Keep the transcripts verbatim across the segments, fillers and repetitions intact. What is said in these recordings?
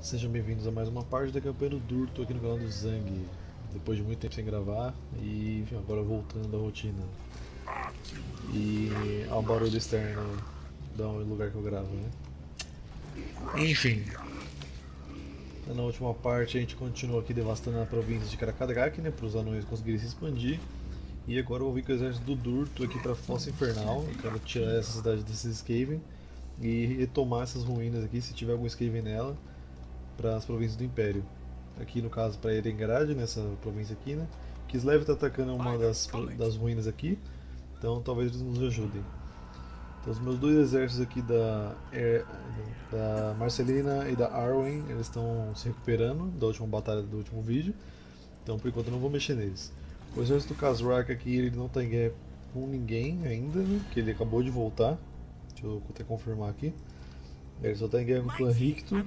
Sejam bem-vindos a mais uma parte da campanha do Durto aqui no canal do Zang. Depois de muito tempo sem gravar e enfim, agora voltando à rotina. E ao barulho externo do lugar que eu gravo, né? Enfim, na última parte a gente continua aqui devastando a província de Karakadrak, né? Para os anões conseguirem se expandir. E agora eu vou vir com o exército do Durto aqui para a Fossa Infernal. Eu quero tirar essa cidade desses Skaven e retomar essas ruínas aqui, se tiver algum Skaven nela, para as províncias do Império. Aqui no caso para Erengrad, nessa província aqui, né? Kislev está atacando uma das, das ruínas aqui, então talvez eles nos ajudem. Então os meus dois exércitos aqui da, er, da Marcelina e da Arwen, eles estão se recuperando da última batalha do último vídeo, então por enquanto eu não vou mexer neles. O exército do Kazrak aqui, ele não está em guerra com ninguém ainda, né? Que ele acabou de voltar. Deixa eu até confirmar aqui. Ele só está em guerra com o clã Ricto.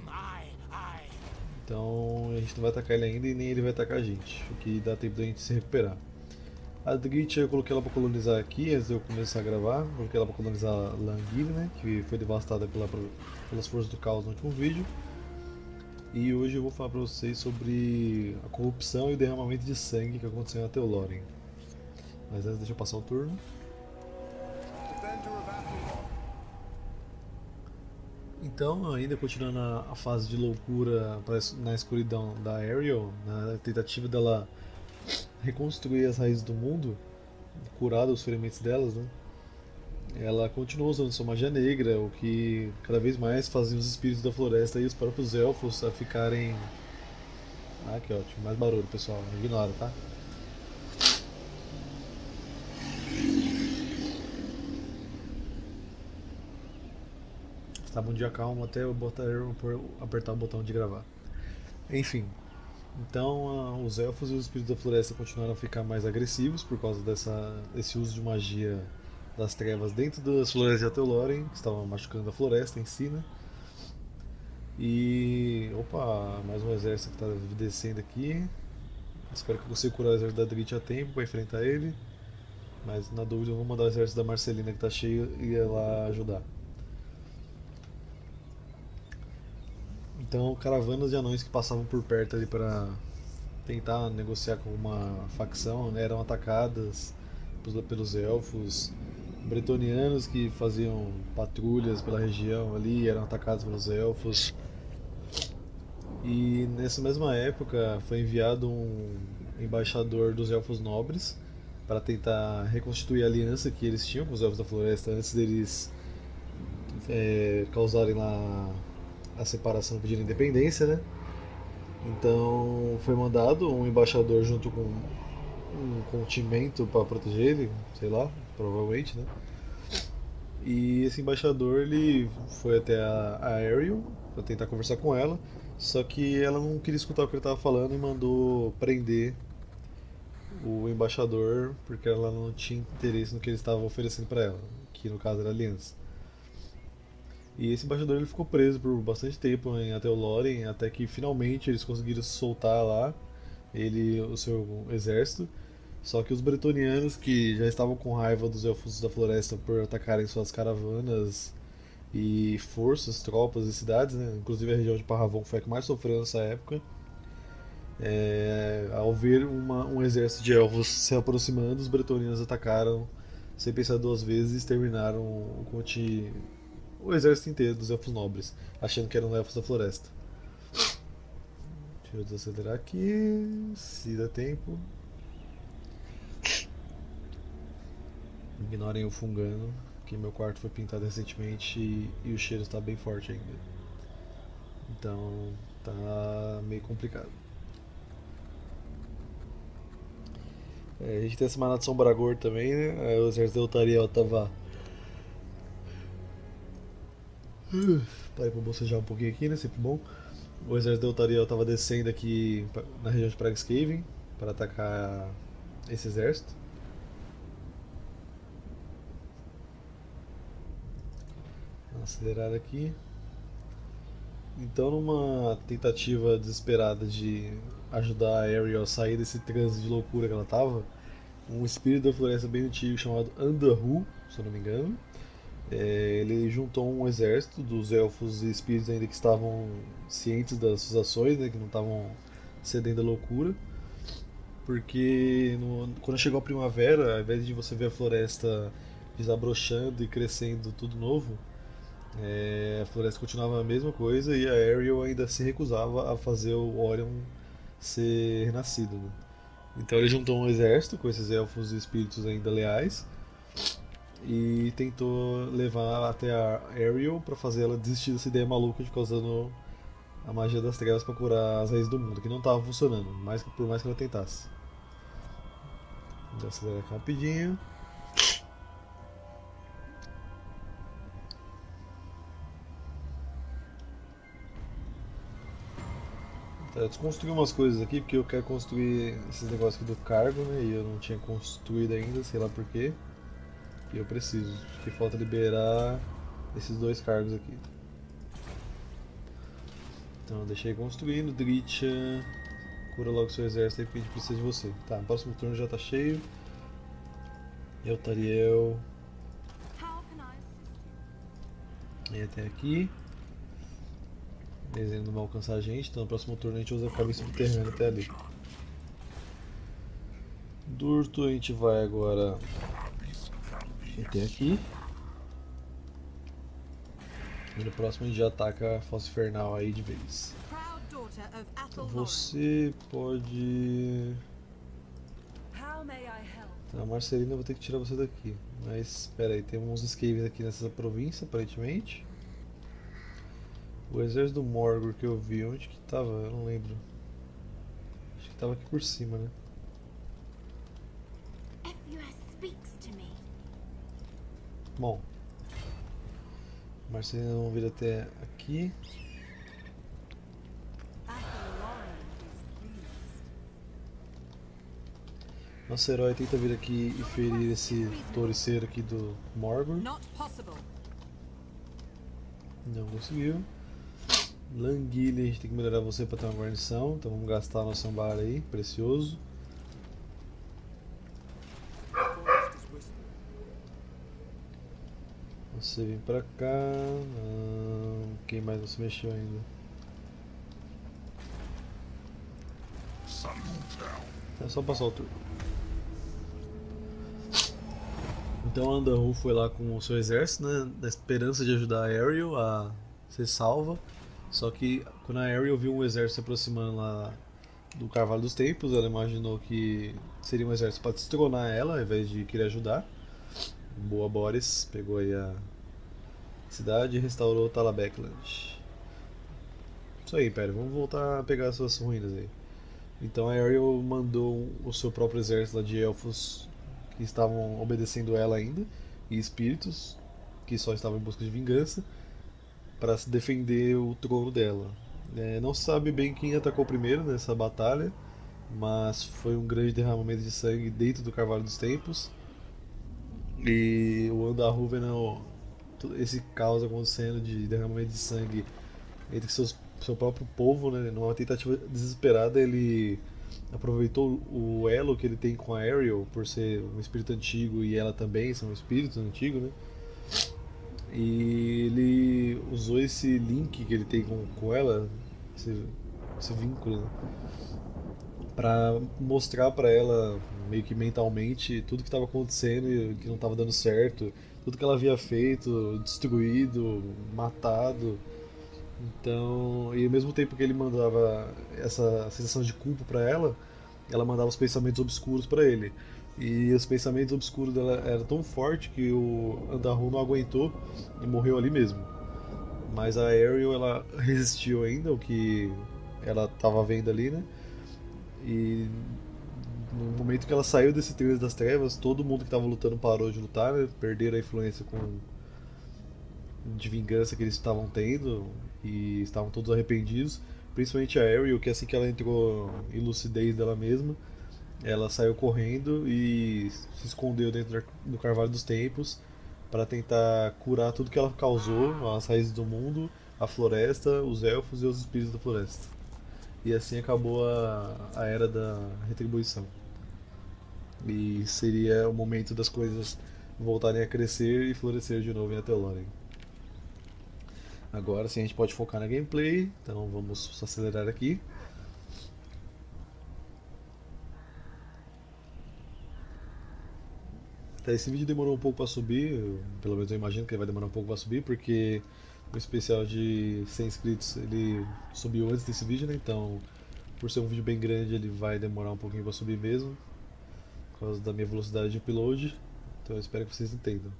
Então a gente não vai atacar ele ainda e nem ele vai atacar a gente, o que dá tempo da gente se recuperar. A Dritcha eu coloquei ela para colonizar aqui antes de eu começar a gravar, coloquei ela para colonizar Langir, né, que foi devastada pela, pelas forças do caos no último vídeo. E hoje eu vou falar para vocês sobre a corrupção e o derramamento de sangue que aconteceu na Theoloren. Mas antes deixa eu passar o turno. Então, ainda continuando a, a fase de loucura pra, na escuridão da Ariel, na tentativa dela reconstruir as raízes do mundo, curar os ferimentos delas, né? Ela continuou usando sua magia negra, o que cada vez mais fazia os espíritos da floresta e os próprios elfos a ficarem... Ah, que ótimo, mais barulho pessoal, ignora, tá? Estava um dia calmo até eu botar, apertar o botão de gravar. Enfim, então uh, os elfos e os espíritos da floresta continuaram a ficar mais agressivos por causa dessa, desse uso de magia das trevas dentro das florestas de Ateloren, que estavam machucando a floresta em si, né? E... opa, mais um exército que está descendo aqui. Espero que eu consiga curar o exército da Dritch a tempo para enfrentar ele. Mas na dúvida eu vou mandar o exército da Marcelina que está cheio e ir lá ajudar. Então, caravanas de anões que passavam por perto ali para tentar negociar com uma facção, né, eram atacadas pelos elfos. Bretonianos que faziam patrulhas pela região ali eram atacados pelos elfos. E nessa mesma época foi enviado um embaixador dos elfos nobres para tentar reconstituir a aliança que eles tinham com os elfos da floresta antes deles é, causarem lá a separação e pedir independência, né? Então foi mandado um embaixador junto com um contingente para proteger ele, sei lá, provavelmente, né? E esse embaixador ele foi até a, a Ariel para tentar conversar com ela, só que ela não queria escutar o que ele estava falando e mandou prender o embaixador porque ela não tinha interesse no que ele estava oferecendo para ela, que no caso era a aliança. E esse embaixador ele ficou preso por bastante tempo em Ateloren, até que finalmente eles conseguiram soltar lá ele e o seu exército. Só que os bretonianos, que já estavam com raiva dos elfos da floresta por atacarem suas caravanas e forças, tropas e cidades, né? Inclusive a região de Parravon foi a que mais sofreu nessa época. É, ao ver uma, um exército de elfos se aproximando, os bretonianos atacaram sem pensar duas vezes e exterminaram o, conti, o exército inteiro dos elfos nobres, achando que eram elfos da floresta. Deixa eu desacelerar aqui, se dá tempo. Ignorem o fungando, que meu quarto foi pintado recentemente e, e o cheiro está bem forte ainda. Então tá meio complicado. É, a gente tem essa manada de Sombragor também, né? O exército de Eltariel tava. Uh, parei pra bocejar um pouquinho aqui, né? Sempre bom. O exército de Eltariel tava descendo aqui na região de Pragscaven para atacar esse exército. Acelerar aqui. Então, numa tentativa desesperada de ajudar a Ariel a sair desse transe de loucura que ela tava, um espírito da floresta bem antigo chamado Andahu, se eu não me engano, É, ele juntou um exército dos elfos e espíritos ainda que estavam cientes das suas ações, né, que não estavam cedendo à loucura, porque no- quando chegou a primavera, ao invés de você ver a floresta desabrochando e crescendo tudo novo, é, a floresta continuava a mesma coisa e a Ariel ainda se recusava a fazer o Orion ser renascido, né? Então ele juntou um exército com esses elfos e espíritos ainda leais e tentou levar até a Ariel para fazer ela desistir dessa ideia maluca de ficar usando a magia das trevas para curar as raízes do mundo, que não estava funcionando, mais que- por mais que ela tentasse. Vou acelerar aqui rapidinho. Tá, eu desconstruí umas coisas aqui porque eu quero construir esses negócios aqui do cargo, né? E eu não tinha construído ainda, sei lá porquê. E eu preciso, acho que falta liberar esses dois cargos aqui. Então, deixei construindo. Dritcha, cura logo seu exército aí porque a gente precisa de você. Tá, no próximo turno já tá cheio. Eltariel, How can I assist you? vem até aqui. Eles não vão alcançar a gente, então no próximo turno a gente usa o caminho subterrâneo até ali. Durto, a gente vai agora até aqui. E no próximo a gente já ataca a Fossa Infernal aí de vez. Proud daughter of Então Athel Lauren. você pode... How may I help? Tá, Marcelina, eu vou ter que tirar você daqui. Mas espera aí, tem uns escaves aqui nessa província, aparentemente. O exército do Morgor que eu vi, onde que tava? Eu não lembro. Acho que tava aqui por cima, né? F U S speaks to me. Bom, Marcelina, vamos vir até aqui. Athel Lauren is pleased. Nosso herói tenta vir aqui e ferir esse touriceiro aqui do Morgor. Not possible. Não conseguiu. Languile, a gente tem que melhorar você para ter uma guarnição, então vamos gastar nosso ambar aí, precioso. Você vem pra cá. Ah, quem mais não se mexeu ainda? É só passar o turno. Então Andahu foi lá com o seu exército, né, na esperança de ajudar a Ariel a ser salva. Só que quando a Ariel viu um exército se aproximando lá do Carvalho dos Tempos, ela imaginou que seria um exército para destronar ela ao invés de querer ajudar. Boa Boris pegou aí a cidade e restaurou Talabecland. Isso aí, Império, vamos voltar a pegar suas ruínas aí. Então a Ariel mandou o seu próprio exército lá de elfos que estavam obedecendo ela ainda, e espíritos que só estavam em busca de vingança, para se defender o trono dela. É, não se sabe bem quem atacou primeiro nessa batalha, mas foi um grande derramamento de sangue dentro do Carvalho dos Tempos. E o Andahu vendo esse caos acontecendo de derramamento de sangue entre seus, seu próprio povo, né, numa tentativa desesperada, ele aproveitou o elo que ele tem com a Ariel, por ser um espírito antigo e ela também são espíritos antigos, né? E ele usou esse link que ele tem com, com ela, esse, esse vínculo, né, pra mostrar pra ela, meio que mentalmente, tudo que estava acontecendo e que não estava dando certo, tudo que ela havia feito, destruído, matado. Então, e ao mesmo tempo que ele mandava essa sensação de culpa pra ela, ela mandava os pensamentos obscuros pra ele. E os pensamentos obscuros dela eram tão fortes que o Andahu não aguentou e morreu ali mesmo. Mas a Ariel, ela resistiu ainda, o que ela estava vendo ali, né? E no momento que ela saiu desse trilho das trevas, todo mundo que estava lutando parou de lutar, né? Perderam a influência com de vingança que eles estavam tendo e estavam todos arrependidos, principalmente a Ariel, que assim que ela entrou em lucidez dela mesma, ela saiu correndo e se escondeu dentro do Carvalho dos Tempos para tentar curar tudo que ela causou, as raízes do mundo, a floresta, os elfos e os espíritos da floresta. E assim acabou a, a era da retribuição. E seria o momento das coisas voltarem a crescer e florescer de novo em Ateloren. Agora sim a gente pode focar na gameplay, então vamos acelerar aqui. Tá, esse vídeo demorou um pouco para subir, eu, pelo menos eu imagino que ele vai demorar um pouco para subir, porque o especial de cem inscritos ele subiu antes desse vídeo, né? Então, por ser um vídeo bem grande, ele vai demorar um pouquinho para subir mesmo, por causa da minha velocidade de upload. Então eu espero que vocês entendam.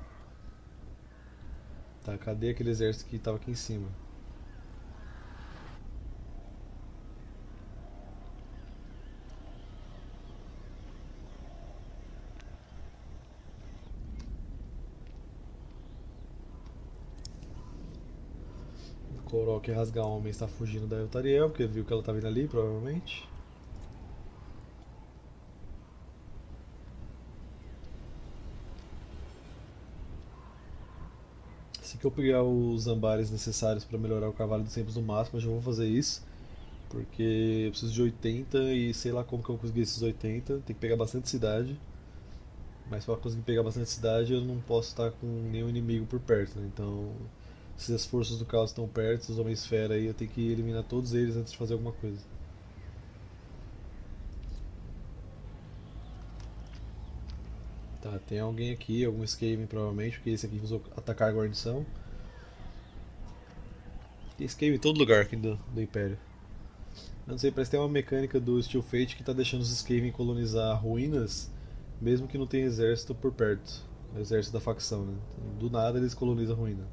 Tá, cadê aquele exército que estava aqui em cima? Korok rasgar homem está fugindo da Eltariel, porque viu que ela tá vindo ali, provavelmente. Assim que eu pegar os ambares necessários para melhorar o cavalo dos tempos no máximo, eu já vou fazer isso. Porque eu preciso de oitenta e sei lá como que eu vou conseguir esses oitenta. Tem que pegar bastante cidade. Mas para conseguir pegar bastante cidade eu não posso estar com nenhum inimigo por perto, né? Então, se as forças do caos estão perto, os homens fera aí, eu tenho que eliminar todos eles antes de fazer alguma coisa. Tá, tem alguém aqui, algum Skaven provavelmente, porque esse aqui usou atacar a guarnição. Tem Skaven em todo lugar aqui do, do Império. Eu não sei, parece que tem uma mecânica do Steel Fate que tá deixando os Skaven colonizar ruínas, mesmo que não tenha exército por perto. O exército da facção, né? Então, do nada eles colonizam a ruína.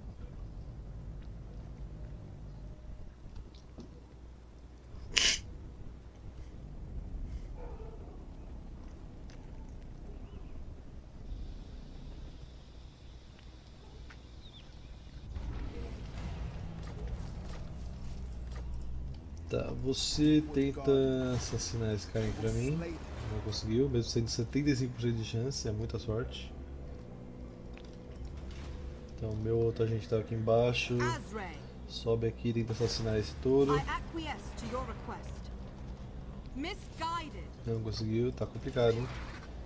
Tá, você tenta assassinar esse cara aí pra mim. Não conseguiu, mesmo sendo setenta e cinco por cento de chance, é muita sorte. Então, meu outro agente tá aqui embaixo. Azrael, Sobe aqui e tenta assassinar esse touro. I acquiesce to your request. Misguided. Não conseguiu, tá complicado, hein?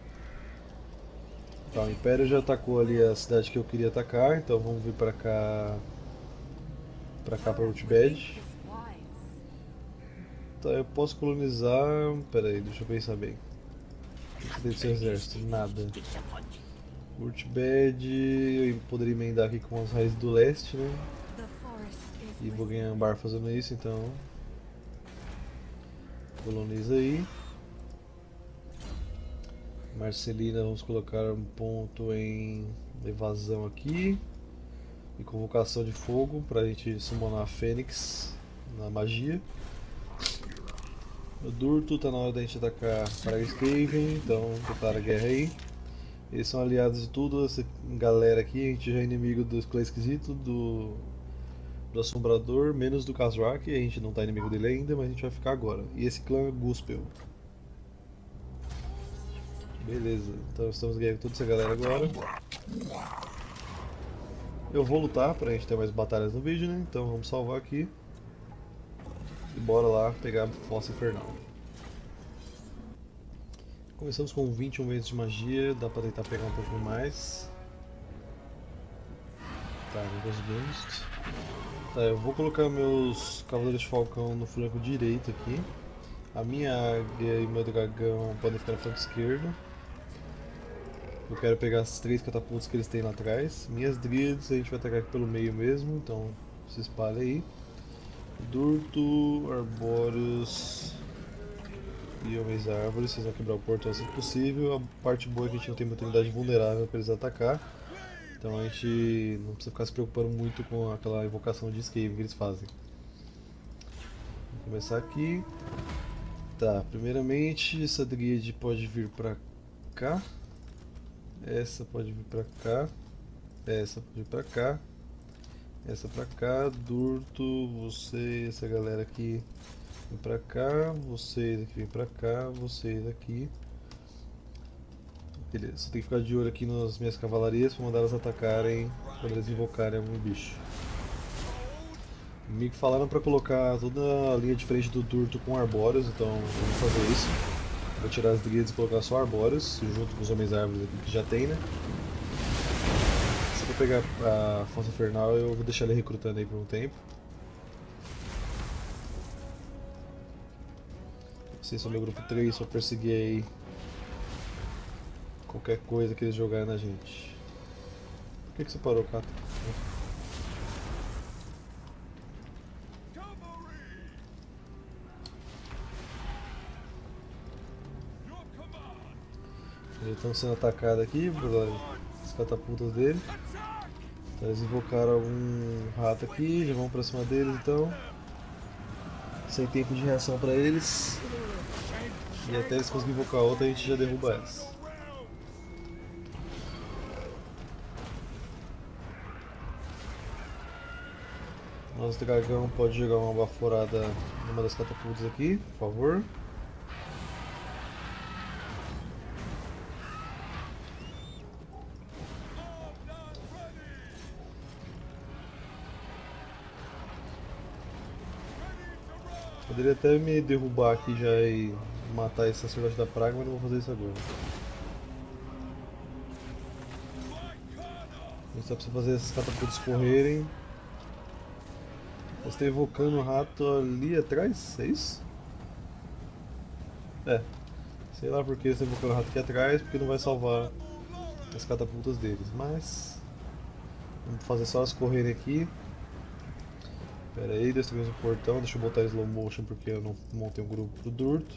Tá, o Império já atacou ali a cidade que eu queria atacar, então vamos vir pra cá. Pra cá, pra Ultibed. This wise. Tá, eu posso colonizar. Pera aí, deixa eu pensar bem. O que tem do seu exército? Nada. Ultibed, eu poderia emendar aqui com as raízes do leste, né? The forest is E vou with ganhar bar fazendo isso, então. Coloniza aí. Marcelina, vamos colocar um ponto em evasão aqui. E convocação de fogo pra gente summonar a Fênix na magia. O Durto, tá na hora da gente atacar para Skaven, então tentar a guerra aí. Eles são aliados de tudo, essa galera aqui, a gente já é inimigo do clã esquisito, do, do Assombrador, menos do Kazrak, a gente não tá inimigo dele ainda, mas a gente vai ficar agora. E esse clã Guspel. Beleza, então estamos ganhando toda essa galera agora. Eu vou lutar pra gente ter mais batalhas no vídeo, né? Então vamos salvar aqui. E bora lá pegar a Fossa Infernal. Começamos com vinte e um ventos de magia, dá pra tentar pegar um pouquinho mais. Tá, não conseguimos. Tá, eu vou colocar meus Cavaleiros de Falcão no flanco direito aqui. A minha águia e meu dragão podem ficar no flanco esquerdo. Eu quero pegar as três catapultas que eles têm lá atrás. Minhas Dríades a gente vai atacar aqui pelo meio mesmo, então se espalha aí. Durto, Arbóreos e Homens Árvores, vocês vão quebrar o portão assim que possível. A parte boa é que a gente não tem muita unidade vulnerável para eles atacar. Então a gente não precisa ficar se preocupando muito com aquela invocação de escape que eles fazem. Vou começar aqui. Tá, primeiramente essa Dríade pode vir pra cá. Essa pode vir pra cá. Essa pode vir pra cá. Essa pra cá. Durto, você, essa galera aqui vem pra cá. Vocês aqui vem pra cá. Vocês aqui. Beleza, tem que ficar de olho aqui nas minhas cavalarias para mandar elas atacarem quando eles invocarem algum bicho. Me falaram para colocar toda a linha de frente do Durto com arbóreos, então vamos fazer isso. Vou tirar as Dríades e colocar só arbóreos, junto com os Homens Árvores aqui que já tem, né? pegar a Força Infernal, eu vou deixar ele recrutando aí por um tempo. Vocês são meu grupo três, só perseguir aí qualquer coisa que eles jogarem na gente. Por que, que você parou, Kata? Eles estão sendo atacados aqui pelas catapultas dele. Então, eles invocaram um rato aqui, já vão pra cima deles então. Sem tempo de reação pra eles. E até eles conseguirem invocar outra, a gente já derruba essa. Nosso dragão pode jogar uma baforada numa das catapultas aqui, por favor. Poderia até me derrubar aqui já e matar esse sacerdote da praga, mas não vou fazer isso agora. A gente só precisa fazer esses catapultos correrem. Eles estão invocando o rato ali atrás, é isso? É. Sei lá porque eles estão invocando o rato aqui atrás, porque não vai salvar as catapultas deles, mas... Vamos fazer só elas correrem aqui. Pera aí, destruímos o portão, deixa eu botar slow motion porque eu não montei um grupo pro Durto.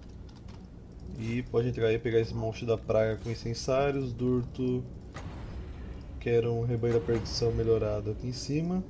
E pode entrar aí e pegar esse monstro da praga com incensários. Durto, quero um rebanho da perdição melhorado aqui em cima.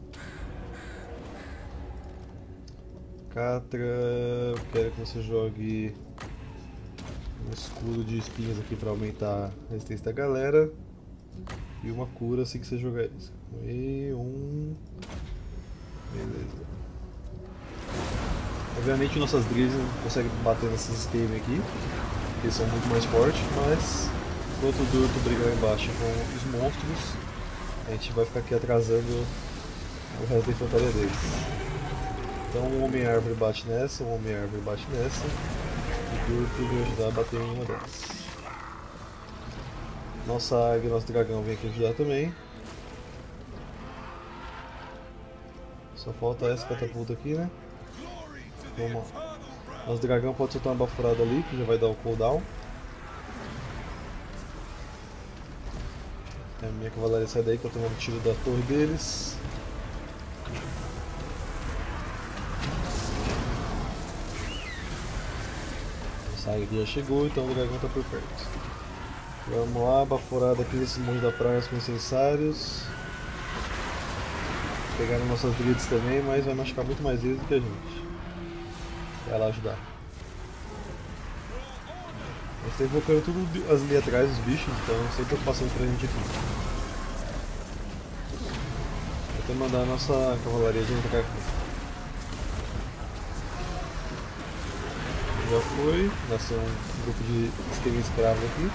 Catra, quero que você jogue um escudo de espinhos aqui para aumentar a resistência da galera. E uma cura assim que você jogar isso. E um... Beleza. Obviamente nossas druids não conseguem bater nesses esquemas aqui, porque eles são muito mais fortes, mas enquanto o Durto briga lá embaixo com os monstros, a gente vai ficar aqui atrasando o resto da infantaria deles. Então um Homem-Árvore bate nessa, um Homem-Árvore bate nessa, e o Durto vai ajudar a bater em uma delas. Nossa águia e nosso dragão vem aqui ajudar também. Só falta essa catapulta aqui, né? Vamos lá. Nosso dragão pode soltar uma baforada ali, que já vai dar o cooldown. A minha cavalaria sai daí que eu tô tomando tiro da torre deles. Nossa águia aqui já chegou, então o dragão tá por perto. Vamos lá, baforada aqui nesse mundo da praia com incensários. Pegaram nossas druids também, mas vai machucar muito mais eles do que a gente. Vai lá ajudar. Eles estão invocando tudo ali atrás, os bichos, então sem preocupação pra gente aqui. Vou até mandar a nossa cavalaria de atacar aqui. Já foi, nasceu um grupo de esquema escravos aqui.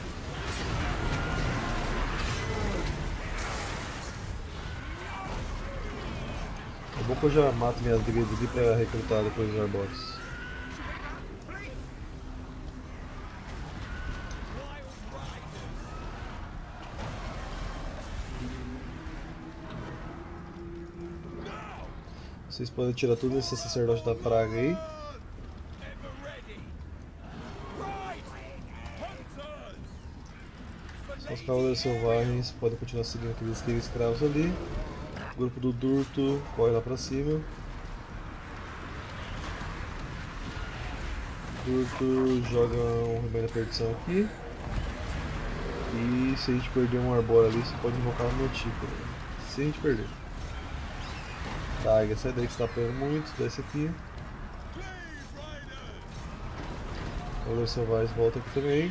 É bom que eu já mato minhas druids aqui pra recrutar depois os arboros. Vocês podem tirar tudo esse sacerdote da praga aí. Só os cavaleiros selvagens podem continuar seguindo aqueles esquemas escravos ali. O grupo do Durto corre lá pra cima. Durto joga um rebanho da perdição aqui. E se a gente perder um arbor ali, você pode invocar um Mantícora. Se a gente perder. Tá, águia, sai daí que você tá apanhando muito, desce aqui. Cavaleiros selvagens volta aqui também.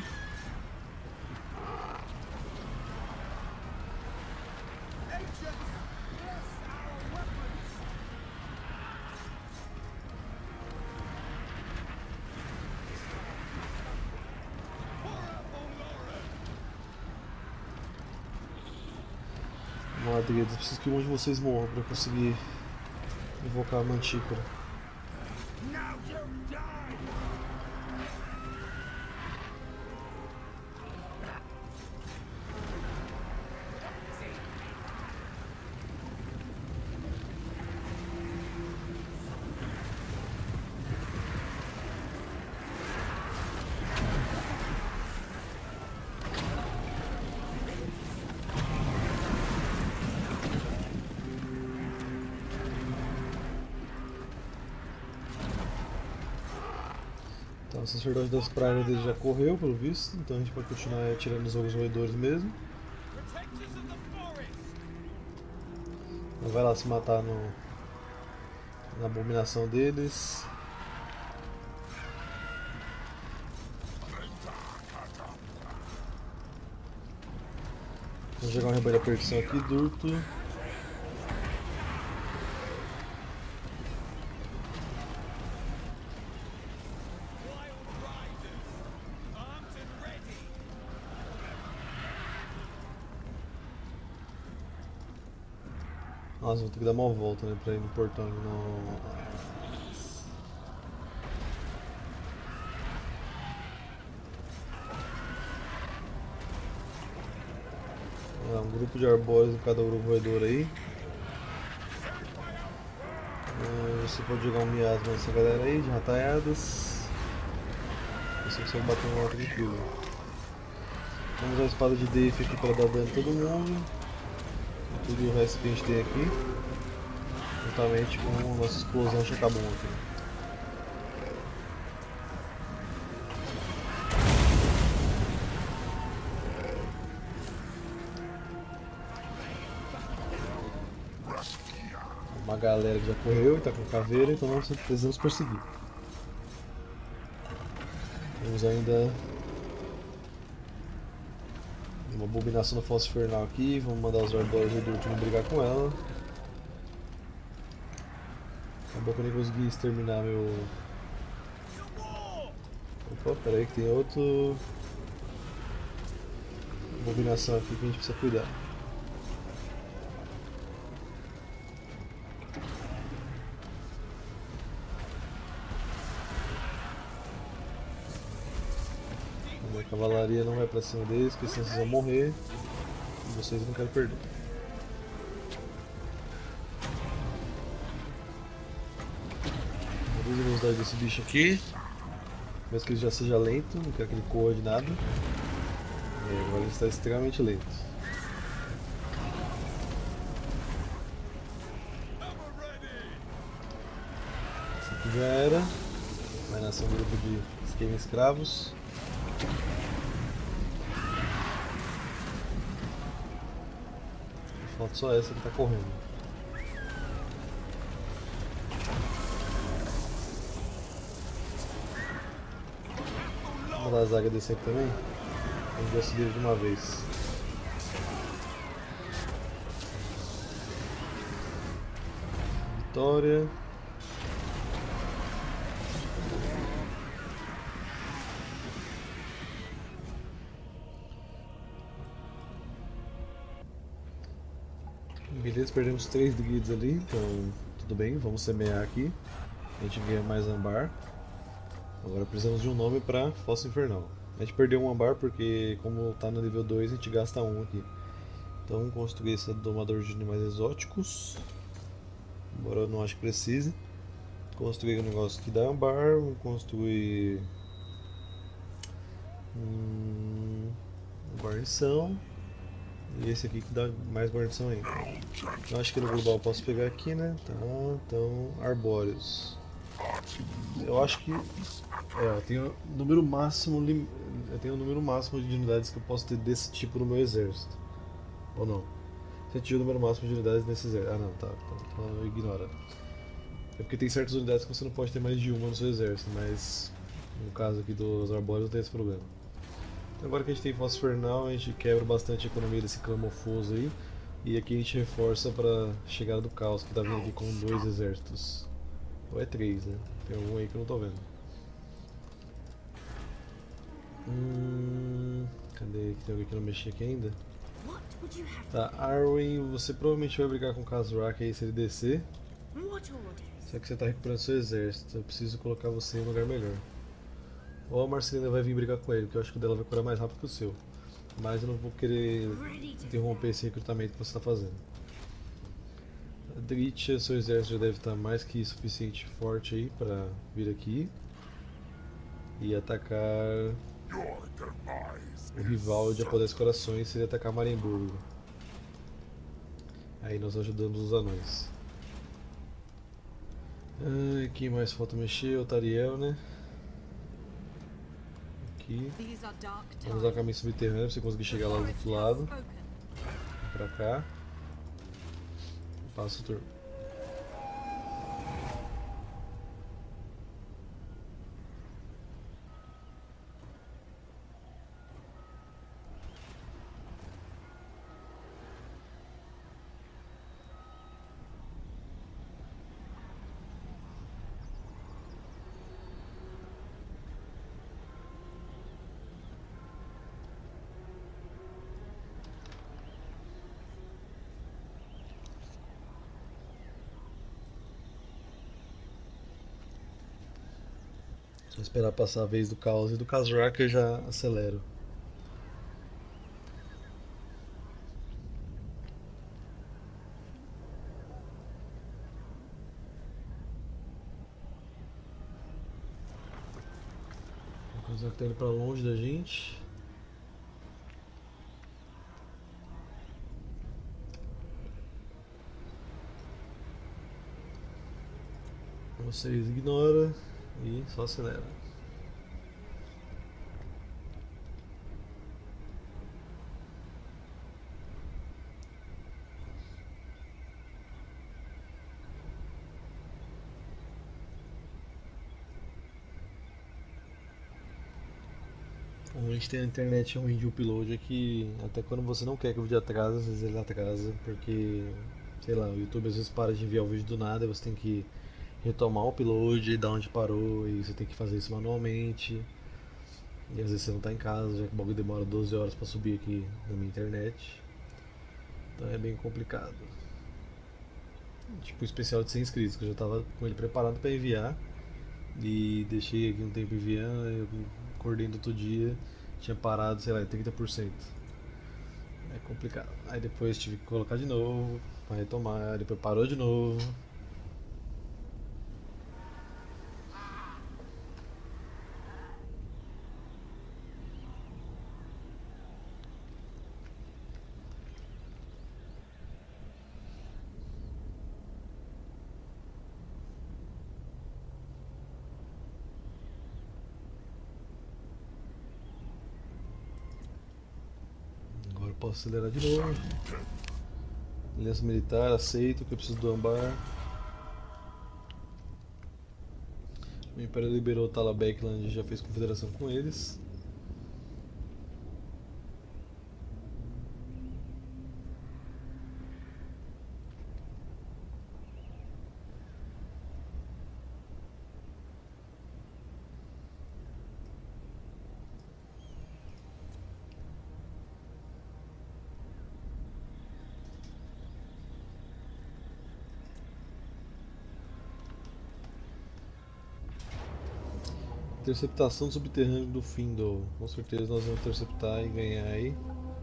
Vamos lá, Druids, eu preciso que um de vocês morra para eu conseguir invocar a Mantícora. Então, o sacerdote das pragas dele já correu, pelo visto, então a gente pode continuar atirando os ogros roedores mesmo. Então vai lá se matar no, na abominação deles. Vamos jogar um rebanho da perdição aqui, Durto. Nossa, vou ter que dar uma volta, né, pra ir no portão. No... É, um grupo de arbóreos em cada grupo roedor aí. É, você pode jogar um miasma nessa galera aí, de rataiadas. Você consegue bater um outro tranquilo. Vamos usar a espada de Deif aqui para dar dano em todo mundo. E tudo o resto que a gente tem aqui. Juntamente com a nossa explosão Chacabum aqui. Uma galera que já correu e está com caveira, então nós precisamos perseguir. Temos ainda uma abominação do Fosso Infernal aqui, vamos mandar os arbóreos do último brigar com ela. Acabou que eu nem consegui exterminar meu... Opa, peraí que tem outro... abominação aqui que a gente precisa cuidar. A cavalaria não vai pra cima deles, porque senão vocês vão morrer. E vocês não querem perder. Reduz a velocidade desse bicho aqui. Mesmo que ele já seja lento, não quero que ele corra de nada. E agora ele está extremamente lento. Esse aqui já era. Vai nascer um grupo de esquema escravos. Falta só essa que está correndo. Vamos dar a zaga desse aqui também. A gente já se livra de uma vez. Vitória. Beleza, perdemos três guides ali, então tudo bem, vamos semear aqui. A gente ganha mais ambar. Agora precisamos de um nome para Fosso Infernal. A gente perdeu um ambar porque, como está no nível dois, a gente gasta um aqui. Então vamos construir esse domador de animais exóticos. Embora eu não acho que precise. Construir um negócio que dá ambar. Vamos construir hum, guarnição. E esse aqui que dá mais guarnição ainda. Eu acho que no global eu posso pegar aqui, né? Tá, então, arbóreos. Eu acho que... É, eu tenho o número máximo... Eu tenho o número máximo de unidades que eu posso ter desse tipo no meu exército. Ou não? Você tinha o número máximo de unidades nesse exército. Ah não, tá. Então ignora. É porque tem certas unidades que você não pode ter mais de uma no seu exército, mas... No caso aqui dos arbóreos não tem esse problema. Agora que a gente tem Fosso Infernal, a gente quebra bastante a economia desse clã mofoso aí. E aqui a gente reforça para a chegada do caos, que tá vindo aqui com dois exércitos. Ou é três, né? Tem algum aí que eu não tô vendo. Hum, cadê? Tem alguém que não mexeu aqui ainda? Tá, Arwen, você provavelmente vai brigar com o Khazrak aí se ele descer. Só que você tá recuperando seu exército, eu preciso colocar você em um lugar melhor. Ou a Marcelina vai vir brigar com ele, porque eu acho que o dela vai curar mais rápido que o seu. Mas eu não vou querer interromper esse recrutamento que você está fazendo. A Dritcha, seu exército já deve estar mais que suficiente forte aí para vir aqui e atacar o rival de Apodés Corações se ele atacar Marienburgo. Aí nós ajudamos os anões. Ah, quem mais falta mexer? O Tariel, né? aqui. These are dark Vamos usar o times. caminho subterrâneo pra você conseguir The chegar lá do forest outro has lado. spoken. Vem pra cá. Passa o turno. Só esperar passar a vez do Caos e do Khazra que eu já acelero. O Khazra tá indo pra longe da gente. Vocês ignoram e só acelera. A gente tem a internet ruim de upload é que até quando você não quer que o vídeo atrase, às vezes ele atrasa, porque, sei lá, o YouTube às vezes para de enviar o vídeo do nada e você tem que retomar o upload da onde parou e você tem que fazer isso manualmente. E às vezes você não tá em casa, já que o bagulho demora doze horas pra subir aqui na minha internet. Então é bem complicado. Tipo o especial de cem inscritos, que eu já tava com ele preparado pra enviar. E deixei aqui um tempo enviando, eu acordei no outro dia, tinha parado, sei lá, em trinta por cento. É complicado. Aí depois tive que colocar de novo, pra retomar, depois parou de novo. Agora eu posso acelerar de novo. Aliança militar, aceito que eu preciso do Ambar. O Império liberou o Talabekland e já fez confederação com eles. Interceptação subterrânea do Findle. Com certeza nós vamos interceptar e ganhar aí.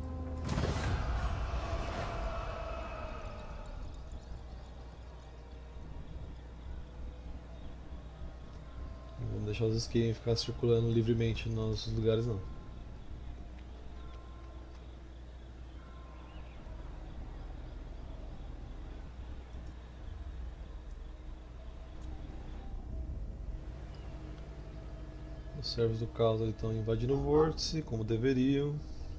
Não vamos deixar os Skaven ficar circulando livremente nos nossos lugares não. Os servos do caos estão invadindo o vórtice, como deveriam.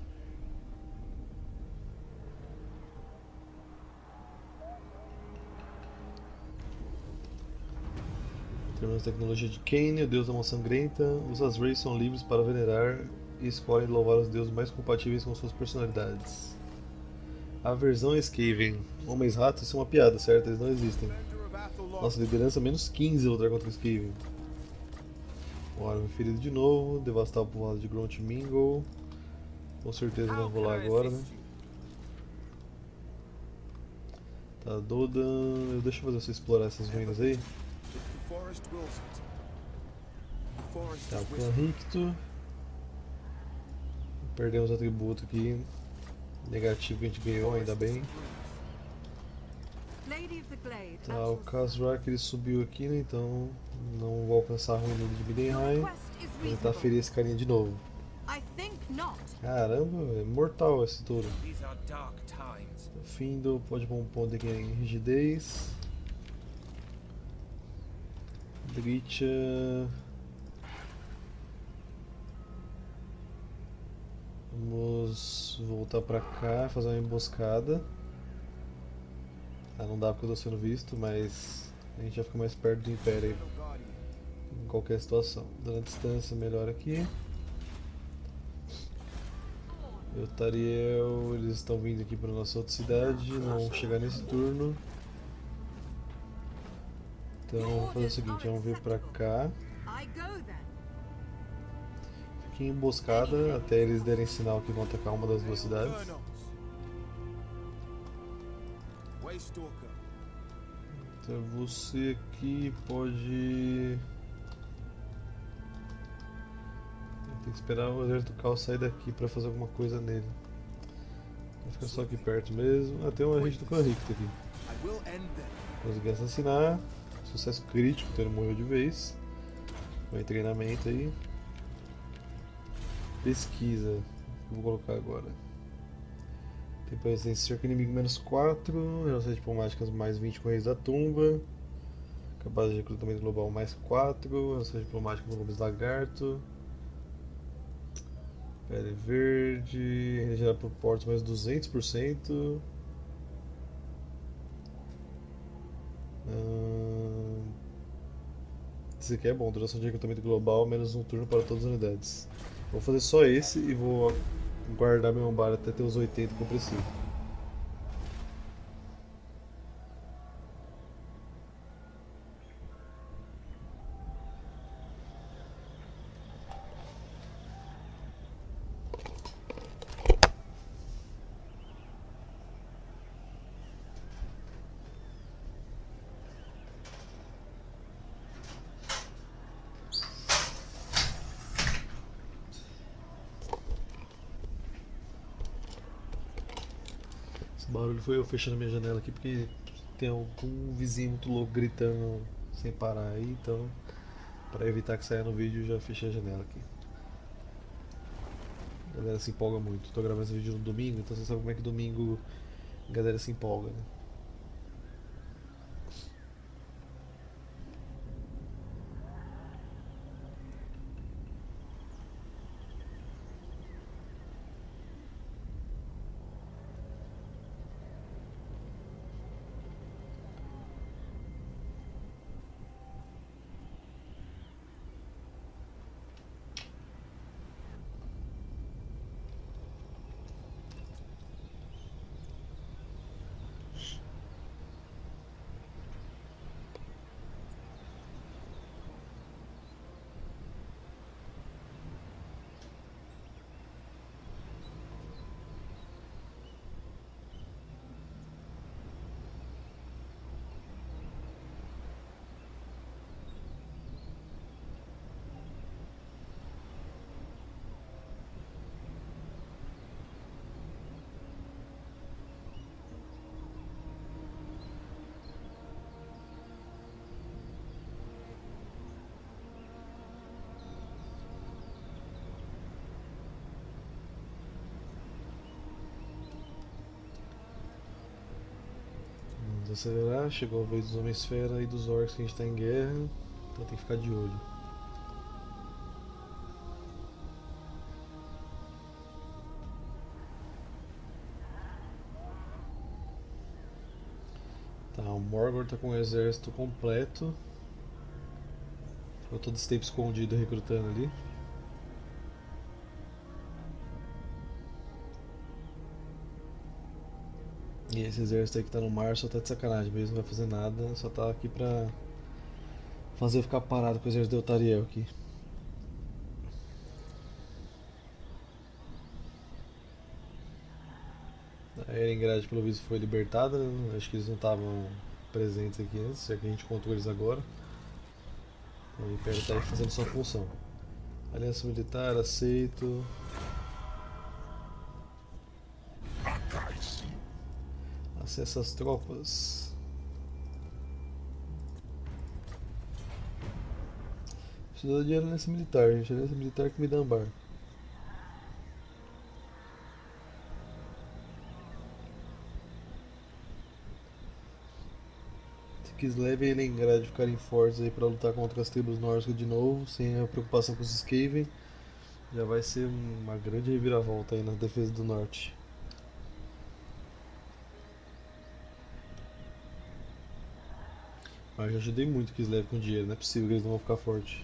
Terminamos a tecnologia de Kane, o deus da mão sangrenta. Os Azrael são livres para venerar e escolhem louvar os deuses mais compatíveis com suas personalidades. Aversão a Skaven. Homens ratos, isso é uma piada, certo? Eles não existem. Nossa, liderança menos quinze lutar contra o Skaven. O Armin ferido de novo, devastar o povoado de Gront Mingle. Com certeza não vou lá agora, né? Tá, Dodan. Deixa eu fazer você explorar essas ruínas aí. Tá, o clã Ricto. Perdemos o atributo aqui negativo que a gente ganhou, ainda bem. Lady of the Glade. Tá, o Khazra ele subiu aqui, né? Então não vou alcançar a ruína de Midenheim. Vou tentar ferir esse carinha de novo. I think not. Caramba, é mortal esse touro. O Findle pode pôr um ponto aqui em rigidez. Dricha. Vamos voltar pra cá, fazer uma emboscada. Ah, não dá porque eu tô sendo visto, mas a gente já fica mais perto do Império aí, em qualquer situação. Dando a distância melhor aqui. Eu Tariel, eles estão vindo aqui para nossa outra cidade, não vão chegar nesse turno. Então vamos fazer o seguinte, vamos vir pra cá. I go then. Fiquem em emboscada até eles derem sinal que vão atacar uma das duas cidades. Então você aqui pode... Tem que esperar o exército do caos sair daqui pra fazer alguma coisa nele. Vou ficar só aqui perto mesmo. Ah, tem um agente do Conricto aqui. Consegui assassinar. Sucesso crítico, então ele morreu de vez. Foi em treinamento aí. Pesquisa. O que eu vou colocar agora? Tem presença cerca inimigo menos quatro. Relações diplomáticas mais vinte com reis da tumba. Capacidade de recrutamento global mais quatro. Relações diplomáticas com lobos lagarto. Pele verde. Energia por portos mais duzentos por cento. Hum... Esse aqui é bom, duração de recrutamento global, menos um turno para todas as unidades. Vou fazer só esse e vou guardar meu bar até ter os oitenta que eu preciso. Esse barulho foi eu fechando minha janela aqui porque tem algum vizinho muito louco gritando sem parar aí, então para evitar que saia no vídeo já fechei a janela aqui. A galera se empolga muito. Tô gravando esse vídeo no domingo, então você sabe como é que domingo a galera se empolga, né? Vamos acelerar, chegou a vez dos Homem-Esfera e dos Orcs que a gente tá em guerra, então tem que ficar de olho. Tá, o Morgor tá com o exército completo. Ficou todo esse tempo escondido recrutando ali. E esse exército aí que tá no mar só tá de sacanagem mesmo, não vai fazer nada, só tá aqui pra fazer eu ficar parado com o exército de Eltariel aqui. A Erengrad pelo visto foi libertada, né? Acho que eles não estavam presentes aqui antes, já que a gente encontrou eles agora. Então, o Império tá aí fazendo sua função. Aliança militar, aceito. Acessa as tropas. Preciso dar dinheiro nesse militar, gente. Aliança militar que me dá ambar. Kislev e Elengrad ficarem fortes aí para lutar contra as tribos nórdicas de novo, sem a preocupação com os Skaven. Já vai ser uma grande reviravolta aí na defesa do norte. Mas eu já ajudei muito que eles levem com dinheiro, não é possível que eles não vão ficar fortes.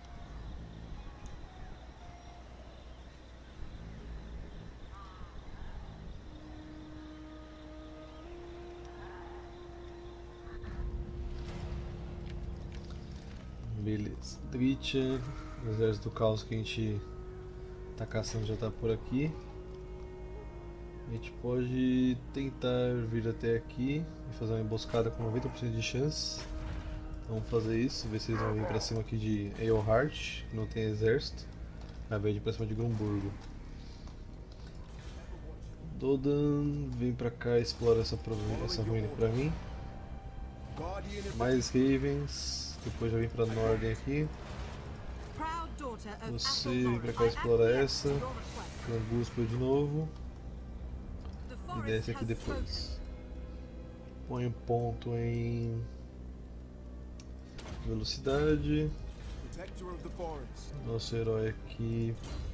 Beleza. Dritcha, o exército do caos que a gente tá caçando já tá por aqui. A gente pode tentar vir até aqui e fazer uma emboscada com noventa por cento de chance. Vamos fazer isso, ver se eles vão vir pra cima aqui de Eilhart, que não tem exército, ao invés de ir pra cima de Grumburgo. Dodan, vem pra cá e explora essa, essa ruína pra mim. Mais Ravens, depois já vem pra Norden aqui. Você vem pra cá e explora essa. Angústia de novo. E desce aqui depois. Põe um ponto em velocidade. Nosso herói aqui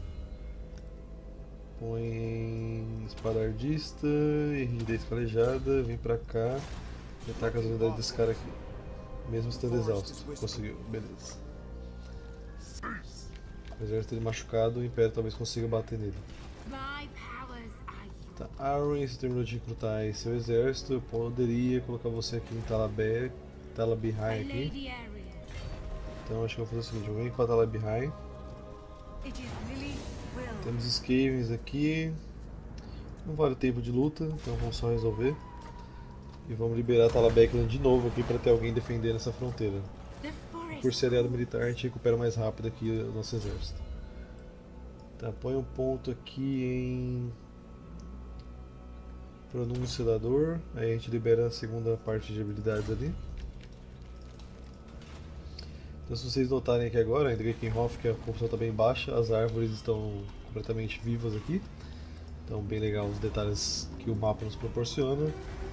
põe em espadardista e rigidez calejada. Vem pra cá e ataca as unidades desse cara aqui. Mesmo estando exausto. Conseguiu, beleza. O exército dele machucado, o Império talvez consiga bater nele. Tá, Arwen, você terminou de recrutar aí seu exército. Eu poderia colocar você aqui em Talabé, Talabihai aqui. Então acho que eu vou fazer o seguinte, eu venho com a Talabihai. Temos Skavens aqui. Não vale tempo de luta, então vamos só resolver. E vamos liberar Talabekland de novo aqui para ter alguém defendendo essa fronteira. Por ser aliado militar a gente recupera mais rápido aqui o nosso exército. Tá, põe um ponto aqui em Pronunciador, aí a gente libera a segunda parte de habilidades ali. Então se vocês notarem aqui agora, em Drakenhof, que a corrupção está bem baixa, as árvores estão completamente vivas aqui. Então bem legal os detalhes que o mapa nos proporciona.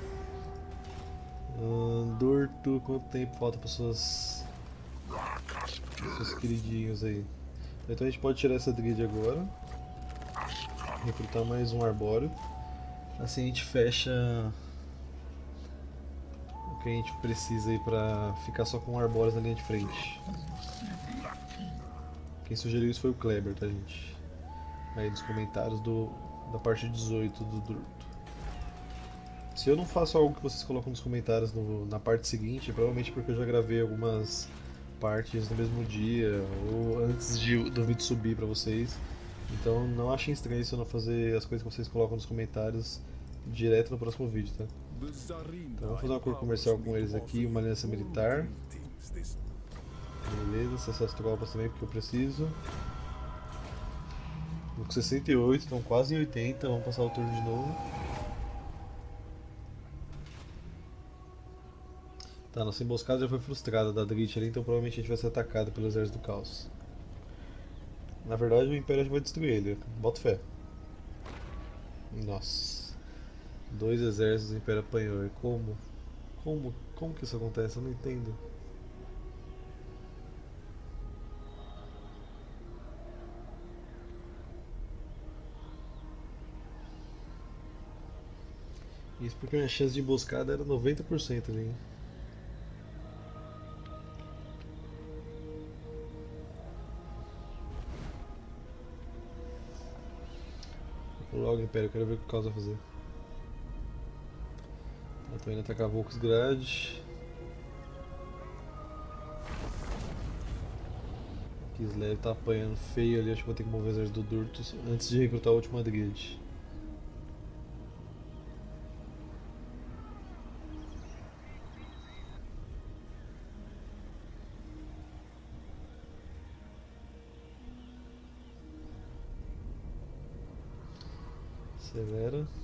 Hum, Dorto, quanto tempo falta para suas seus queridinhos aí? Então a gente pode tirar essa Drid agora. Recrutar mais um Arbóreo. Assim a gente fecha o que a gente precisa aí pra ficar só com arbóreos na linha de frente. Quem sugeriu isso foi o Kleber, tá gente? Aí nos comentários do, da parte dezoito do Durto. Se eu não faço algo que vocês colocam nos comentários no, na parte seguinte, provavelmente porque eu já gravei algumas partes no mesmo dia ou antes de, do vídeo subir pra vocês. Então não achem estranho se eu não fazer as coisas que vocês colocam nos comentários direto no próximo vídeo, tá? Então vamos fazer um acordo comercial com eles aqui, uma aliança militar. Beleza, acesso às tropas também porque eu preciso. Tô com sessenta e oito, estão quase em oitenta, vamos passar o turno de novo. Tá, nossa emboscada já foi frustrada da Dritch ali, então provavelmente a gente vai ser atacado pelo exército do caos. Na verdade o Império já vai destruir ele, bota fé. Nossa. Dois exércitos do Império apanhou, e como? Como? Como que isso acontece? Eu não entendo. Isso porque a minha chance de emboscada era noventa por cento ali. Hein? Logo, Império, eu quero ver o que o Caos vai fazer. Eu tô indo atacar Volksgrad. Kislev tá apanhando feio ali, acho que vou ter que mover o exército do Durtus antes de recrutar a última grid. Severa.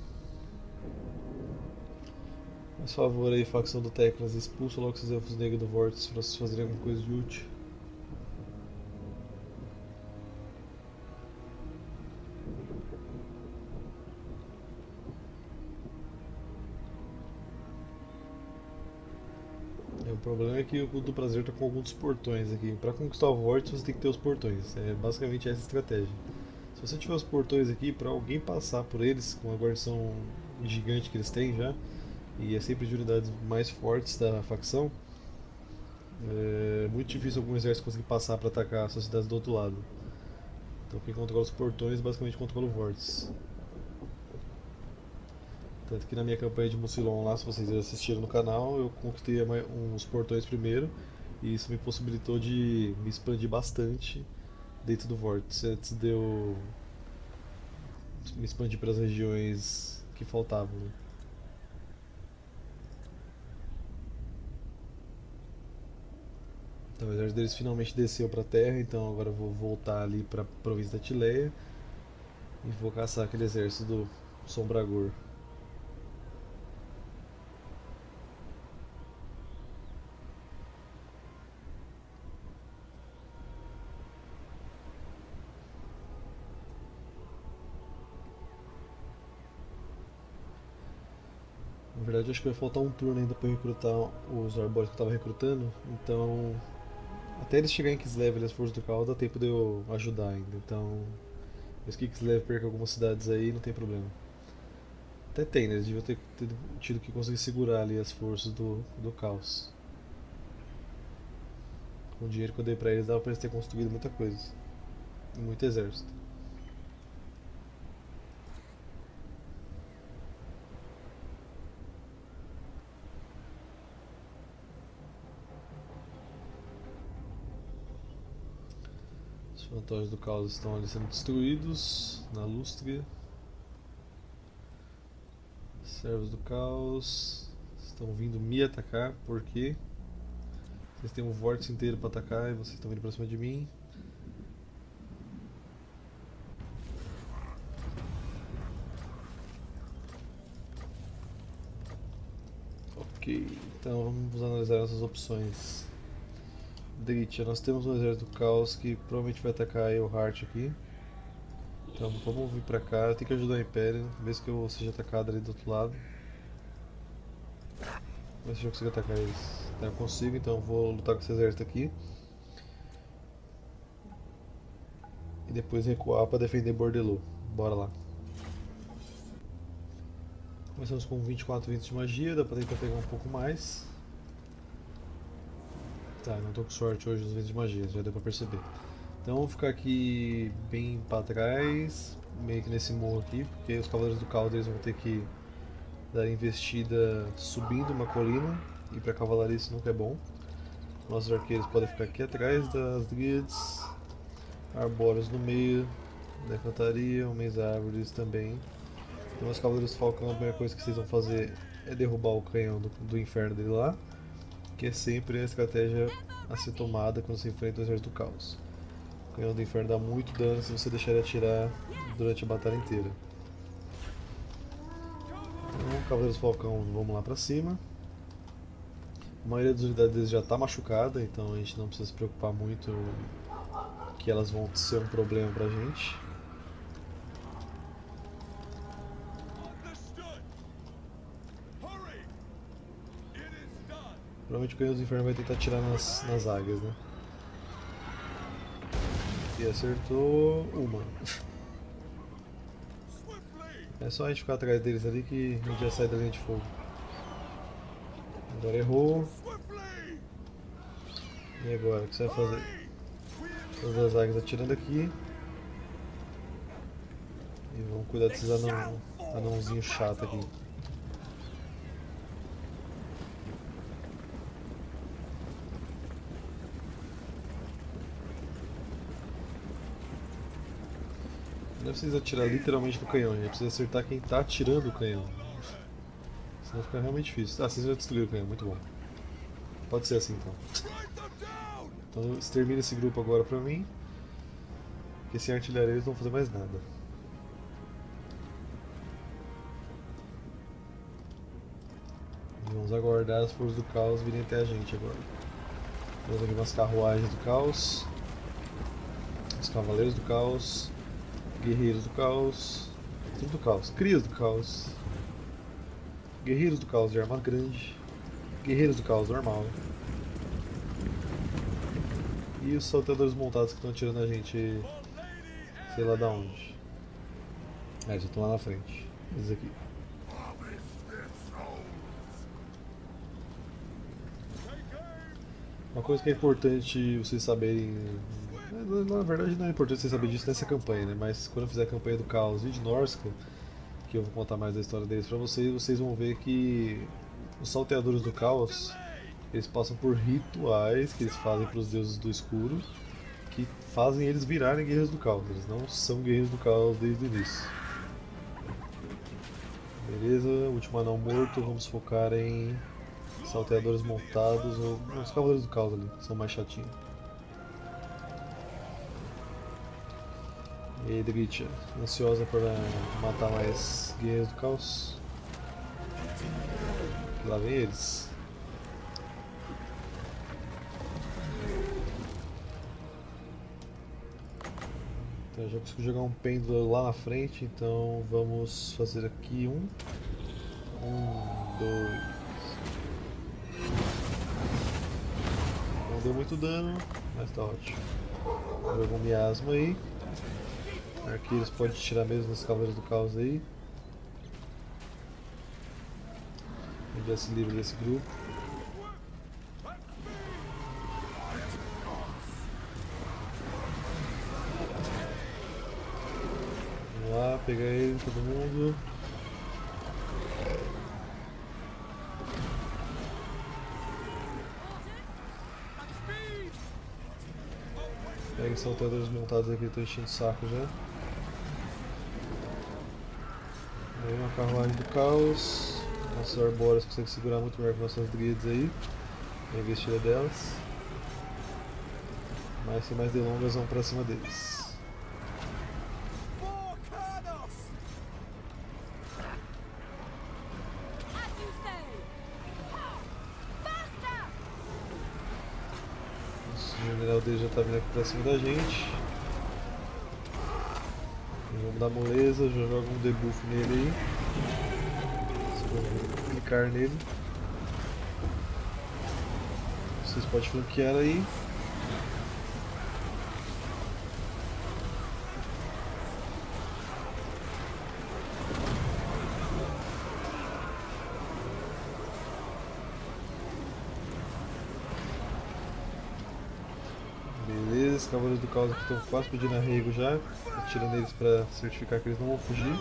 Faz favor aí, facção do Teclas, expulsa logo esses elfos negros do Vórtice pra vocês fazerem alguma coisa de útil. Eu problema é que o do prazer tá com alguns dos portões aqui. Para conquistar o vórtice você tem que ter os portões. É basicamente essa a estratégia. Se você tiver os portões aqui, para alguém passar por eles com a guarnição gigante que eles têm já, e é sempre de unidades mais fortes da facção, é muito difícil algum exército conseguir passar para atacar as cidades do outro lado. Então quem controla os portões basicamente controla o vórtice. Tanto que na minha campanha de Mucilon lá, se vocês assistiram no canal, eu conquistei uns portões primeiro, e isso me possibilitou de me expandir bastante dentro do vórtice, antes de eu me expandir para as regiões que faltavam, né? Então o exército deles finalmente desceu para a terra, então agora eu vou voltar ali para a província da Tileia e vou caçar aquele exército do Sombragor. Na verdade, acho que vai faltar um turno ainda para recrutar os arbóreos que eu estava recrutando, então até eles chegarem em Kislev e as forças do caos dá tempo de eu ajudar ainda, então mesmo que Kislev perca algumas cidades aí, não tem problema. Até tem, né? Eles deviam ter, ter tido que conseguir segurar ali as forças do, do caos. Com o dinheiro que eu dei pra eles, dava pra eles terem construído muita coisa. E muito exército. Os fantoches do caos estão ali sendo destruídos na Lústria. Servos do caos estão vindo me atacar porque vocês têm um vórtice inteiro para atacar e vocês estão vindo pra cima de mim. Ok, então vamos analisar nossas opções. Dritia, nós temos um exército do caos que provavelmente vai atacar o Heart aqui. Então vamos vir pra cá, eu tenho que ajudar o Império, mesmo que eu seja atacado ali do outro lado. Vamos ver se eu consigo atacar eles. Tá, eu consigo, então eu vou lutar com esse exército aqui. E depois recuar para defender Bordelot. Bora lá. Começamos com vinte e quatro ventos de magia, dá pra tentar pegar um pouco mais. Tá, não tô com sorte hoje nos ventos de magia, já deu pra perceber. Então vamos ficar aqui bem pra trás, meio que nesse morro aqui, porque os Cavaleiros do Caos eles vão ter que dar investida subindo uma colina, e pra cavalaria isso nunca é bom. Nossos arqueiros podem ficar aqui atrás das Dríades, arbóreos no meio da infantaria, homens árvores também. Então os Cavaleiros do Falcão, a primeira coisa que vocês vão fazer é derrubar o canhão do, do inferno dele lá, que é sempre a estratégia a ser tomada quando se enfrenta o exército do caos. O canhão do inferno dá muito dano se você deixar ele atirar durante a batalha inteira. Então, Cavaleiros do Falcão, vamos lá pra cima. A maioria das unidades deles já está machucada, então a gente não precisa se preocupar muito que elas vão ser um problema pra gente. Provavelmente o canhão do inferno vai tentar atirar nas, nas águias, né? E acertou uma. É só a gente ficar atrás deles ali que a gente já sai da linha de fogo. Agora errou. E agora, o que você vai fazer? Todas as águias atirando aqui. E vamos cuidar desses anão, anãozinhos chato aqui. Não precisa atirar literalmente no canhão, a gente precisa acertar quem está atirando o canhão. Senão fica realmente difícil. Ah, vocês já destruíram o canhão, muito bom. Pode ser assim então. Então extermina esse grupo agora pra mim. Porque sem artilharia eles não vão fazer mais nada. E vamos aguardar as forças do caos virem até a gente agora. Temos aqui umas carruagens do caos. Os cavaleiros do caos. Guerreiros do caos. Tudo do caos. Crias do caos. Guerreiros do caos de arma grande. Guerreiros do caos normal. E os salteadores montados que estão atirando a gente, sei lá da onde. É, já estão lá na frente. Esses aqui. Uma coisa que é importante vocês saberem. Na verdade não é importante vocês saberem disso nessa campanha, né? Mas quando eu fizer a campanha do Caos e de Norsca, que eu vou contar mais da história deles pra vocês, vocês vão ver que os salteadores do Caos, eles passam por rituais que eles fazem para os deuses do escuro, que fazem eles virarem guerreiros do Caos. Eles não são guerreiros do Caos desde o início. Beleza, último anão morto, vamos focar em salteadores montados, ou os cavaleiros do Caos ali, que são mais chatinhos. E aí, Dritya, ansiosa para matar mais guerreiros do Caos? Lá vem eles. Então eu já consigo jogar um pêndulo lá na frente, então vamos fazer aqui um. Um, dois. Não deu muito dano, mas tá ótimo. Jogo um miasma aí. Arqueiros pode tirar mesmo os cavaleiros do caos aí. A gente já se livra desse grupo. Vamos lá, pegar ele, todo mundo. Pega os salteadores montados aqui, estão enchendo o saco já. Aí uma carruagem do caos. Nossas arbóreas conseguem segurar muito melhor que nossas druids aí. A investida delas. Mas sem mais delongas, vamos pra cima deles. O general dele já está vindo aqui pra cima da gente. Vamos dar moleza, já joga um debuff nele aí. Vamos clicar nele. Vocês podem flanquear aí. Beleza, os cavaleiros do caos aqui estão quase pedindo arrego já. Atirando neles para certificar que eles não vão fugir.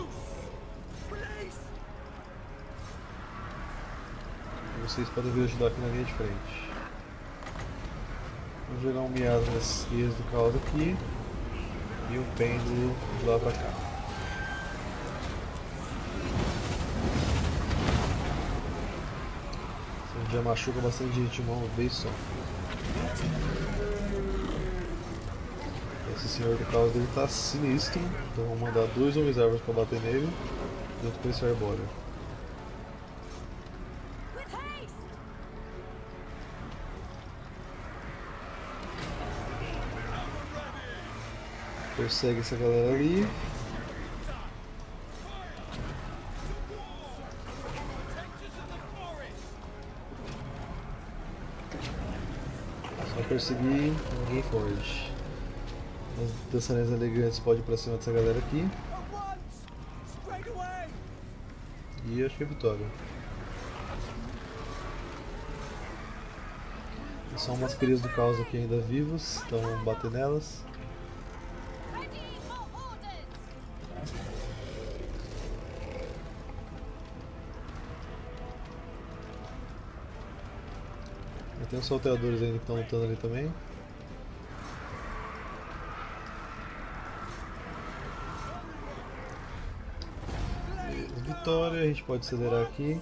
E vocês podem vir ajudar aqui na linha de frente. Vamos jogar um miasma nas guias do caos aqui. E um pêndulo de lá pra cá. A gente já machuca bastante gente de uma vez só. Esse senhor do caos dele tá sinistro, então vamos mandar dois homens árvores para bater nele, junto com esse arbóreo. Persegue essa galera ali. Só perseguir, ninguém foge. As dançarinas elegantes podem ir pra cima dessa galera aqui. E acho que é vitória. São umas crias do caos aqui ainda vivas, então vamos bater nelas. Tem uns salteadores ainda que estão lutando ali também. Vitória, a gente pode acelerar aqui.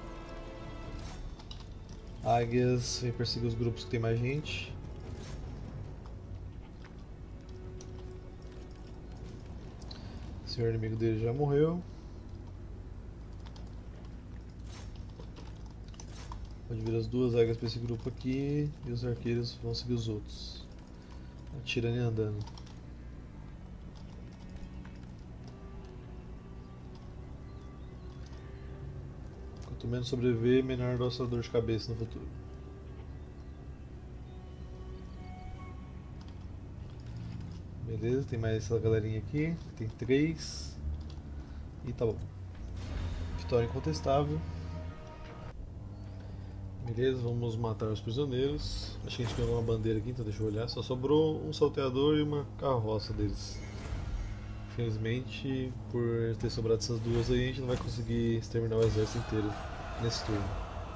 Águias vem perseguir os grupos que tem mais gente. O senhor inimigo dele já morreu. Pode vir as duas águias para esse grupo aqui e os arqueiros vão seguir os outros. Atirando e andando. Quanto menos sobreviver, menor nossa dor de cabeça no futuro. Beleza, tem mais essa galerinha aqui. Tem três. E tá bom. Vitória incontestável. Beleza, vamos matar os prisioneiros. Acho que a gente pegou uma bandeira aqui, então deixa eu olhar. Só sobrou um salteador e uma carroça deles. Infelizmente, por ter sobrado essas duas aí, a gente não vai conseguir exterminar o exército inteiro nesse turno.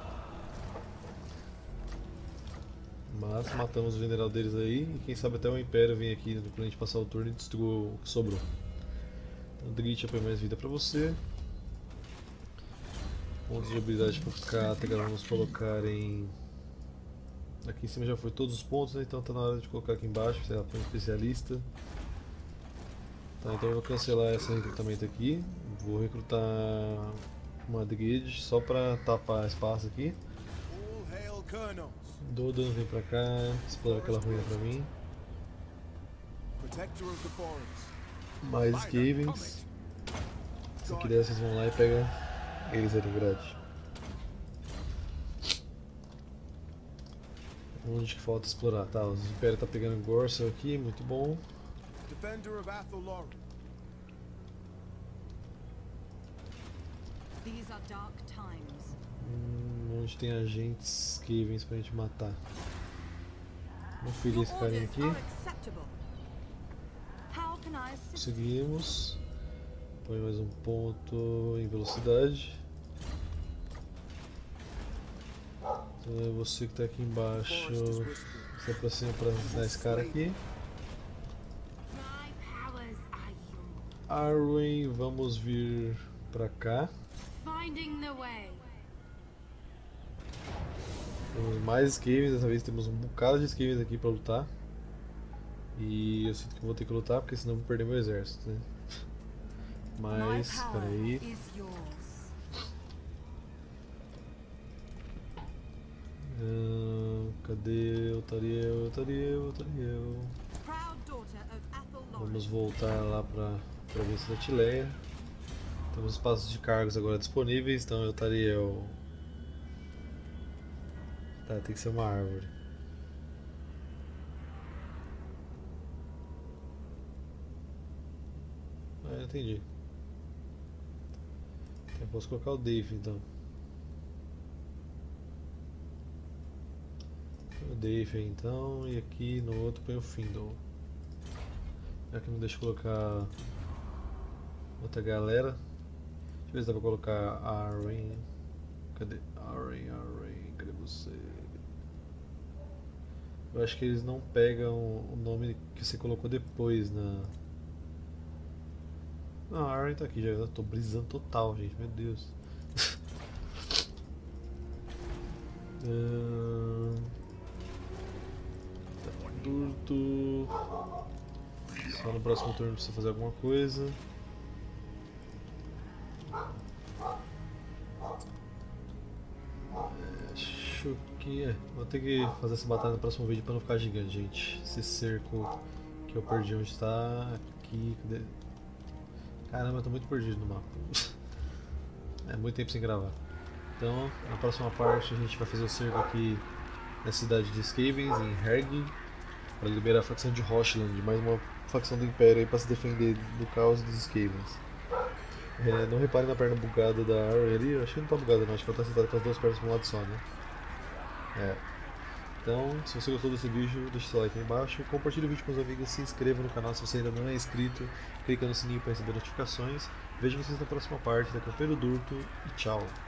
Mas matamos o general deles aí e quem sabe até o Império vem aqui quando a gente passar o turno e destrua o que sobrou. Então, Drit põe mais vida pra você. Pontos de habilidade para Cátedra vamos colocar em... Aqui em cima já foi todos os pontos, né? Então tá na hora de colocar aqui embaixo, sei lá, põe especialista. Tá, então eu vou cancelar esse recrutamento aqui. Vou recrutar uma Grid só para tapar espaço aqui. Dodan vem pra cá, explora aquela ruína pra mim. Mais Skavens. Se quiser vocês vão lá e pegam eles ali em grade. Onde que falta explorar? Tá, o Império tá pegando Gorsel aqui, muito bom. These are dark times. Hum, onde tem agentes Skavens pra gente matar? Vamos ferir esse carinha aqui. Conseguimos. Põe mais um ponto em velocidade. Então é você que está aqui embaixo. Se aproxima para assassinar esse cara aqui. Arwen, vamos vir para cá. Temos mais Skavens, dessa vez temos um bocado de Skavens aqui para lutar. E eu sinto que vou ter que lutar porque senão eu vou perder meu exército, né? Mas, peraí. Uh, cadê o Tariel, Tariel, Tariel? Vamos voltar lá para a província da Tileia. Temos espaços de cargos agora disponíveis, então eu Tariel. Tá, tem que ser uma árvore. Ah, entendi. Eu posso colocar o Dave então. O Dave aí então, e aqui no outro põe o Findle. Já que não deixa eu colocar outra galera. Deixa eu ver se dá pra colocar Arwen. Cadê? Arwen, Arwen, cadê você? Eu acho que eles não pegam o nome que você colocou depois na... Ah, a Arwen tá aqui já, eu tô brisando total, gente, meu Deus. uh... tá curto. Só no próximo turno precisa fazer alguma coisa. Acho que é. Vou ter que fazer essa batalha no próximo vídeo pra não ficar gigante, gente. Esse cerco que eu perdi onde está. Aqui, cadê? Caramba, eu tô muito perdido no mapa. É muito tempo sem gravar. Então, na próxima parte a gente vai fazer o cerco aqui na cidade de Skavens, em Herg, para liberar a facção de Roshland, mais uma facção do Império aí para se defender do caos dos Skavens. É, não reparem na perna bugada da Arwen ali, eu acho que não tá bugada não, acho que ela tá sentada com as duas pernas para um lado só, né? É. Então, se você gostou desse vídeo, deixa seu like aí embaixo, compartilhe o vídeo com os amigos, se inscreva no canal se você ainda não é inscrito, clica no sininho para receber notificações. Vejo vocês na próxima parte da Campeiro Durto e tchau!